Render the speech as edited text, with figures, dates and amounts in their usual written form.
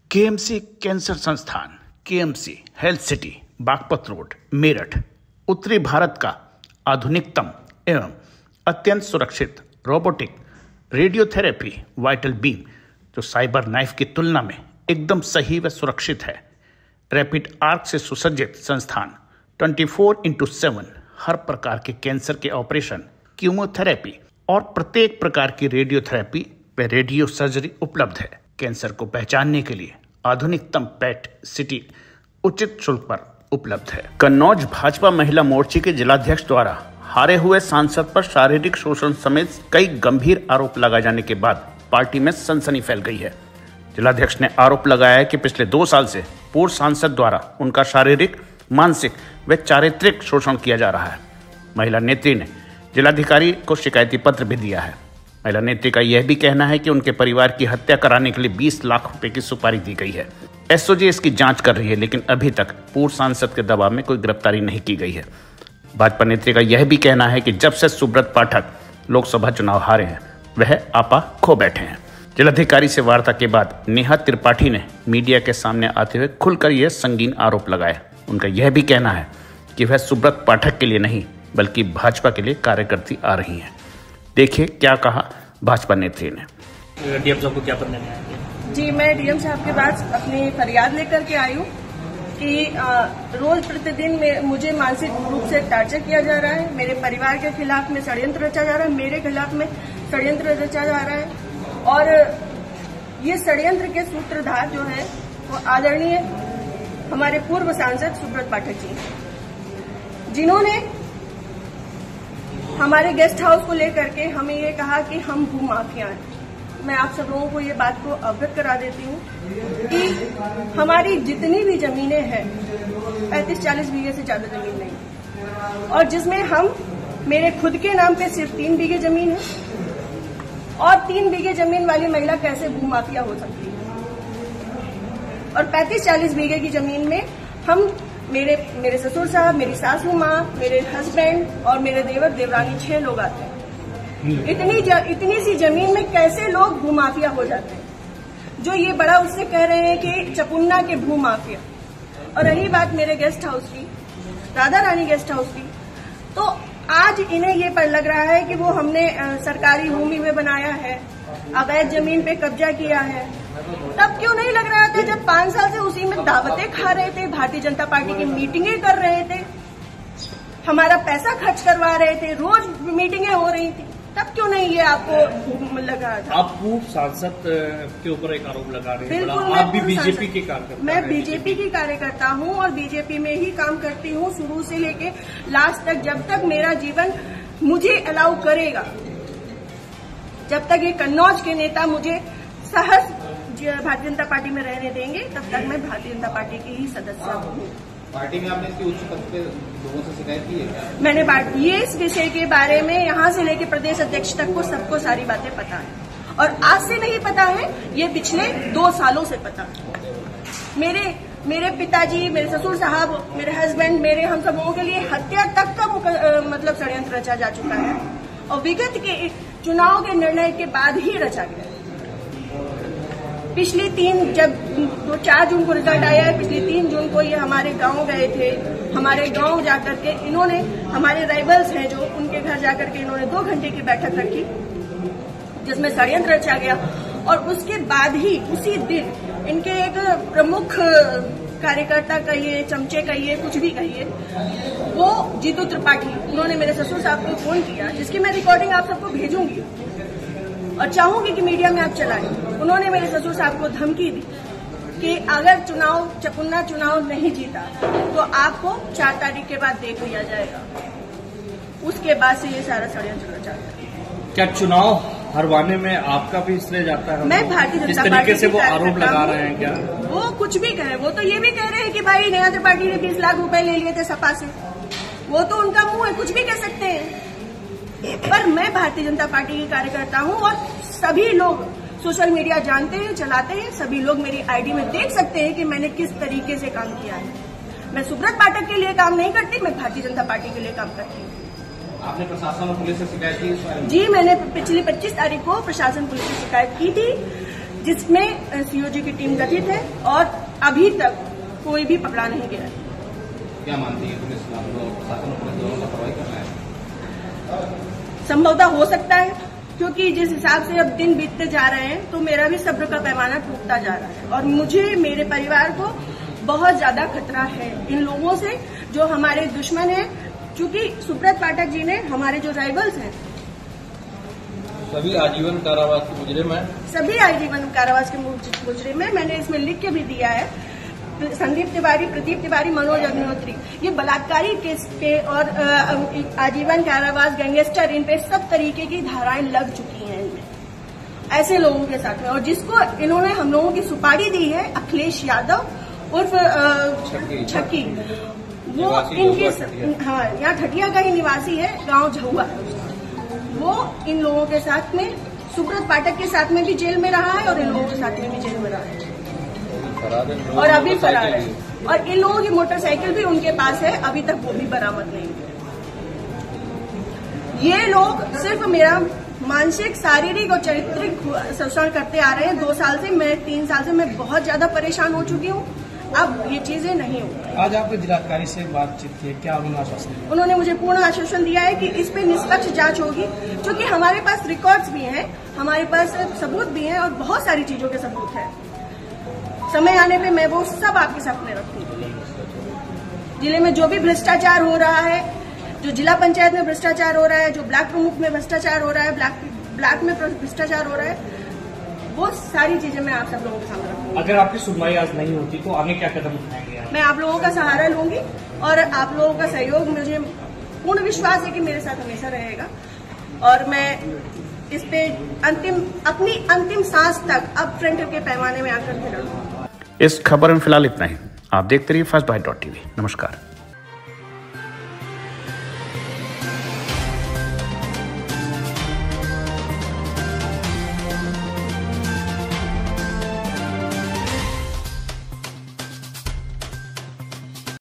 KMC cancer संस्थान, KMC health city, Baghpat road, Meerut, उत्तरी भारत का आधुनिकतम एवं अत्यंत सुरक्षित रोबोटिक रेडियोथेरेपी वाइटल बीम जो साइबर नाइफ की तुलना में एकदम सही व सुरक्षित है। रैपिड आर्क से सुसज्जित संस्थान 24/7 हर प्रकार के कैंसर के ऑपरेशन, कीमोथेरेपी और प्रत्येक प्रकार की रेडियोथेरेपी व रेडियो सर्जरी उपलब्ध है। कैंसर को पहचानने के लिए आधुनिकतम पेट सिटी उचित शुल्क पर उपलब्ध है। कन्नौज भाजपा महिला मोर्चे के जिलाध्यक्ष द्वारा हारे हुए सांसद पर शारीरिक शोषण समेत कई गंभीर आरोप लगाए जाने के बाद पार्टी में सनसनी फैल गई है। जिलाध्यक्ष ने आरोप लगाया है कि पिछले 2 साल से पूर्व सांसद द्वारा उनका शारीरिक, मानसिक व चारित्रिक शोषण किया जा रहा है। महिला नेत्री ने जिलाधिकारी को शिकायती पत्र भी दिया है। महिला नेत्री का यह भी कहना है कि उनके परिवार की हत्या कराने के लिए 20 लाख रुपए की सुपारी दी गई है। एसओजी इसकी जांच कर रही है, लेकिन अभी तक पूर्व सांसद के दबाव में कोई गिरफ्तारी नहीं की गई है। भाजपा नेत्री का यह भी कहना है कि जब से सुब्रत पाठक लोकसभा चुनाव हारे हैं, वह आपा खो बैठे हैं। जिलाधिकारी से वार्ता के बाद नेहा त्रिपाठी ने मीडिया के सामने आते हुए खुलकर यह संगीन आरोप लगाए। उनका यह भी कहना है कि वह सुब्रत पाठक के लिए नहीं बल्कि भाजपा के लिए कार्य करती आ रही हैं। देखिए क्या कहा भाजपा नेत्री ने। डीएम साहब को क्या पत्र देने आए? जी, मैं डीएम साहब के पास अपनी फरियाद लेकर के आई हूँ कि रोज प्रतिदिन में मुझे मानसिक रूप से टार्चर किया जा रहा है। मेरे परिवार के खिलाफ में षड्यंत्र रचा जा रहा है, मेरे खिलाफ में षड्यंत्र रचा जा रहा है और ये षड्यंत्र के सूत्रधार जो है वो आदरणीय हमारे पूर्व सांसद सुब्रत पाठक जी, जिन्होंने हमारे गेस्ट हाउस को लेकर के हमें ये कहा कि हम भूमाफिया हैं। मैं आप सब लोगों को ये बात को अवगत करा देती हूँ कि हमारी जितनी भी जमीनें हैं 35-40 बीघे से ज्यादा जमीन नहीं, और जिसमें हम मेरे खुद के नाम पे सिर्फ 3 बीघे जमीन है। और 3 बीघे जमीन वाली महिला कैसे भूमाफिया हो सकती है? और 35-40 बीघे की जमीन में हम मेरे ससुर साहब, मेरी सासू माँ, मेरे हस्बैंड और मेरे देवर देवरानी 6 लोग आते हैं। इतनी सी जमीन में कैसे लोग भूमाफिया हो जाते हैं? जो ये बड़ा उससे कह रहे हैं कि चपुन्ना के भूमाफिया। और रही बात मेरे गेस्ट हाउस की, राधा रानी गेस्ट हाउस की, तो आज इन्हें ये पर लग रहा है कि वो हमने सरकारी भूमि में बनाया है, अवैध जमीन पे कब्जा किया है। तब क्यों नहीं लग रहा था जब 5 साल से उसी में दावतें खा रहे थे, भारतीय जनता पार्टी की मीटिंगें कर रहे थे, हमारा पैसा खर्च करवा रहे थे, रोज मीटिंगें हो रही थी, तब क्यों नहीं ये आपको लगा था? आप पूर्व सांसद के ऊपर एक आरोप लगा रहे हैं। बिल्कुल, आप भी बीजेपी के कार्यकर्ता? मैं बीजेपी की कार्यकर्ता हूँ और बीजेपी में ही काम करती हूँ शुरू से लेके लास्ट तक। जब तक मेरा जीवन मुझे अलाउ करेगा, जब तक ये कन्नौज के नेता मुझे सहज भारतीय जनता पार्टी में रहने देंगे, तब तक मैं भारतीय जनता पार्टी की ही सदस्य हूँ। पार्टी में आपने इसकी उच्च पद पे लोगों से शिकायत की है? मैंने ये इस विषय के बारे में यहाँ से लेके प्रदेश अध्यक्ष तक को सबको सारी बातें पता है, और आज से नहीं पता है, ये पिछले 2 सालों से पता है। मेरे पिताजी, मेरे ससुर साहब, मेरे हस्बैंड, मेरे हम सब लोगों के लिए हत्या तक का मतलब षड्यंत्र रचा जा चुका है, और विगत के चुनाव के निर्णय के बाद ही रचा गया। पिछली 4 जून को रिजल्ट आया है, पिछली 3 जून को ये हमारे गांव गए थे। हमारे गांव जाकर के इन्होंने, हमारे राइवल्स हैं जो, उनके घर जाकर के इन्होंने 2 घंटे की बैठक रखी जिसमें षड्यंत्र रचा गया। और उसके बाद ही उसी दिन इनके एक प्रमुख कार्यकर्ता कहिए, चमचे कहिए, कुछ भी कहिए, वो जीतू त्रिपाठी, उन्होंने मेरे ससुर साहब को फोन किया, जिसकी मैं रिकॉर्डिंग आप सबको भेजूंगी और चाहूंगी कि मीडिया में आप चलाएं। उन्होंने मेरे ससुर साहब को धमकी दी कि अगर चपुन्ना चुनाव नहीं जीता तो आपको 4 तारीख के बाद देख लिया जाएगा। उसके बाद से ये सारा षड्यंत्र रचा गया। क्या चुनाव हरवाने में आपका भी इसलिए जाता है? मैं भारतीय जनता पार्टी तरीके से वो आरोप लगा रहे हैं क्या? वो कुछ भी कहे, वो तो ये भी कह रहे हैं कि भाई नेहा त्रिपाठी ने 20 लाख रुपए ले लिए थे सपा से। वो तो उनका मुंह है, कुछ भी कह सकते हैं। पर मैं भारतीय जनता पार्टी की कार्यकर्ता हूँ और सभी लोग सोशल मीडिया जानते हैं, चलाते हैं। सभी लोग मेरी आईडी में देख सकते हैं कि मैंने किस तरीके से काम किया है। मैं सुब्रत पाठक के लिए काम नहीं करती, मैं भारतीय जनता पार्टी के लिए काम करती हूँ। आपने प्रशासन और पुलिस से शिकायत की? जी, मैंने पिछली 25 तारीख को प्रशासन पुलिस से शिकायत की थी जिसमें सीओजी की टीम गठित है और अभी तक कोई भी पकड़ा नहीं गया है। क्या मानती है पुलिस प्रशासन पुलिस दोनों का कार्रवाई करना है? संभवतः हो सकता है, क्योंकि जिस हिसाब से अब दिन बीतते जा रहे हैं तो मेरा भी सब्र का पैमाना टूटता जा रहा है और मुझे, मेरे परिवार को बहुत ज्यादा खतरा है इन लोगों से जो हमारे दुश्मन हैं। क्योंकि सुब्रत पाठक जी ने हमारे जो राइवल्स हैं सभी आजीवन कारावास के मुजरिम हैं। सभी आजीवन कारावास के मुजरिम हैं। मैंने इसमें लिख के भी दिया है। संदीप तिवारी, प्रदीप तिवारी, मनोज अग्निहोत्री, ये बलात्कारी केस के और आजीवन कारावास, गैंगस्टर, इन पे सब तरीके की धाराएं लग चुकी हैं इनमें, ऐसे लोगों के साथ में। और जिसको इन्होंने हम लोगों की सुपारी दी है, अखिलेश यादव उर्फ छक्की, वो इनके यहाँ ठटिया का ही निवासी है, गांव झहुआ, वो इन लोगों के साथ में, सुब्रत पाठक के साथ में भी जेल में रहा है और इन लोगों के साथ में भी जेल में रहा है और अभी फरार है। और इन लोगों की मोटरसाइकिल भी उनके पास है, अभी तक वो भी बरामद नहीं है। ये लोग सिर्फ मेरा मानसिक, शारीरिक और चारित्रिक शोषण करते आ रहे हैं 2 साल से। मैं 3 साल से मैं बहुत ज्यादा परेशान हो चुकी हूँ। अब ये चीजें नहीं होंगी। आज आपके जिलाधिकारी से बातचीत की, क्या उन्होंने आश्वासन दिया? उन्होंने मुझे पूर्ण आश्वासन दिया है कि इस पे निष्पक्ष जांच होगी, क्योंकि हमारे पास रिकॉर्ड्स भी हैं, हमारे पास सबूत भी हैं और बहुत सारी चीजों के सबूत हैं। समय आने पे मैं वो सब आपके सामने रखूंगी। जिले में जो भी भ्रष्टाचार हो रहा है, जो जिला पंचायत में भ्रष्टाचार हो रहा है, जो ब्लॉक प्रमुख में भ्रष्टाचार हो रहा है, ब्लॉक में भ्रष्टाचार हो रहा है, वो सारी चीजें मैं आप सब लोगों के सामने रखूंगी। अगर आपकी सुनवाई आज नहीं होती तो आगे क्या कदम उठाएंगे? मैं आप लोगों का सहारा लूंगी और आप लोगों का सहयोग, मुझे पूर्ण विश्वास है कि मेरे साथ हमेशा रहेगा और मैं इस पे अपनी अंतिम सांस तक अब फ्रंट के पैमाने में आकर के लड़ूंगा। इस खबर में फिलहाल इतना ही। आप देखते रहिए फर्स्ट बाइट.tv। नमस्कार।